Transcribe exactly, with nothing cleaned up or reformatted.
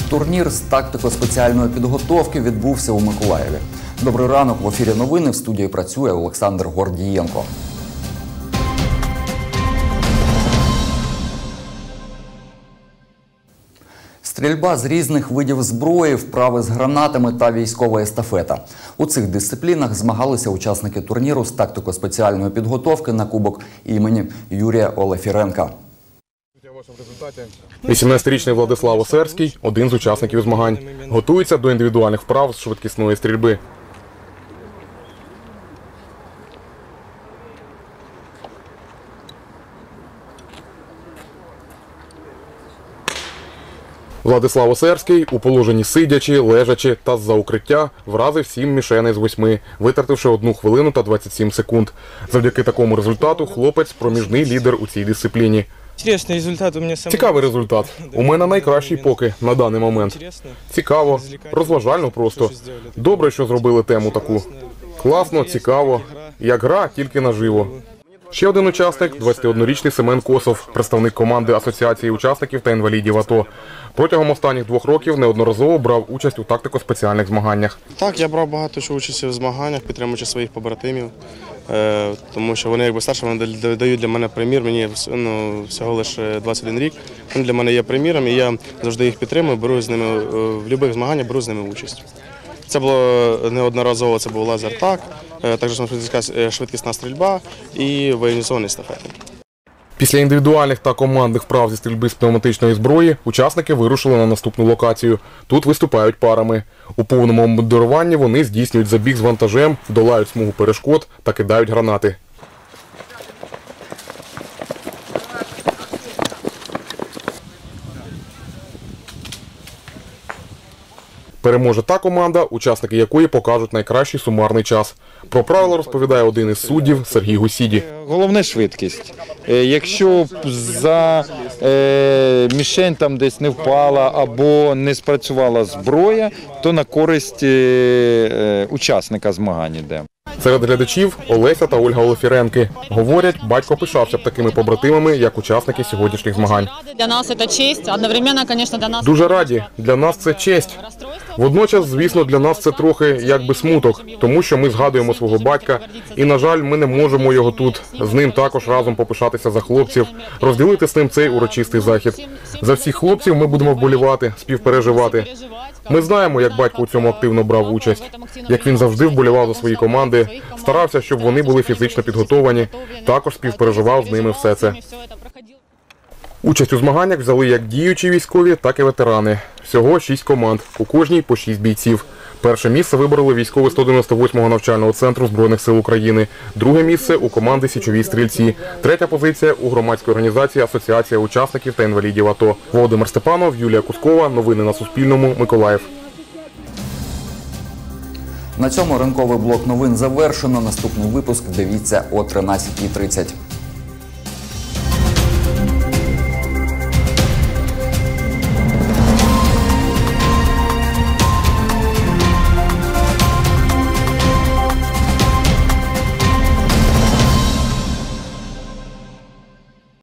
Турнір з тактико-спеціальної підготовки відбувся у Миколаєві. Добрий ранок, в ефірі новини, в студії працює Олександр Гордієнко. Стрільба з різних видів зброї, вправи з гранатами та військова естафета. У цих дисциплінах змагалися учасники турніру з тактико-спеціальної підготовки на кубок імені Юрія Олефіренка. вісімнадцятирічний Владислав Осерський – один з учасників змагань. Готується до індивідуальних вправ з швидкісної стрільби. Владислав Осерський у положенні сидячи, лежачи та з-за укриття вразив сім мішеней з восьми, витративши одну хвилину та двадцять сім секунд. Завдяки такому результату хлопець – проміжний лідер у цій дисципліні. Цікавий результат. У мене найкращий поки на даний момент. Цікаво, розважально просто. Добре, що зробили тему таку. Класно, цікаво. Як гра, тільки наживо. Ще один учасник – двадцятиоднорічний Семен Косов, представник команди Асоціації учасників та інвалідів АТО. Протягом останніх двох років неодноразово брав участь у тактико-спеціальних змаганнях. Так, я брав багато що участі в змаганнях, підтримуючи своїх побратимів, тому що вони якби старші, вони дають для мене примір, мені ну, всього лише двадцять один рік, вони для мене є приміром і я завжди їх підтримую, беру з ними в будь-яких змаганнях, беру з ними участь. Це було неодноразово, це був лазертаг, також швидкісна стрільба і воєнізовані естафети. Після індивідуальних та командних вправ зі стрільби з пневматичної зброї учасники вирушили на наступну локацію. Тут виступають парами. У повному обмундируванні вони здійснюють забіг з вантажем, долають смугу перешкод та кидають гранати. Переможе та команда, учасники якої покажуть найкращий сумарний час. Про правила розповідає один із суддів Сергій Гусіді. Головне – швидкість. Якщо за е, мішень там десь не впала або не спрацювала зброя, то на користь е, учасника змагань йде. Серед глядачів Олеся та Ольга Олефіренки. Говорять, батько пишався б такими побратимами, як учасники сьогоднішніх змагань. Для нас це честь, одновременно, звісно, для нас... Дуже раді. Для нас це честь. Водночас, звісно, для нас це трохи якби смуток, тому що ми згадуємо свого батька і, на жаль, ми не можемо його тут. З ним також разом попишатися за хлопців, розділити з ним цей урочистий захід. За всіх хлопців ми будемо вболівати, співпереживати. Ми знаємо, як батько у цьому активно брав участь, як він завжди вболівав за свої команди, старався, щоб вони були фізично підготовані, також співпереживав з ними все це. Участь у змаганнях взяли як діючі військові, так і ветерани. Всього шість команд, у кожній по шість бійців. Перше місце вибороли військові сто дев'яносто восьмого навчального центру Збройних сил України. Друге місце у команди «Січові стрільці». Третя позиція у громадської організації «Асоціація учасників та інвалідів АТО». Володимир Степанов, Юлія Кускова. Новини на Суспільному. Миколаїв. На цьому ранковий блок новин завершено. Наступний випуск дивіться о тринадцятій тридцять.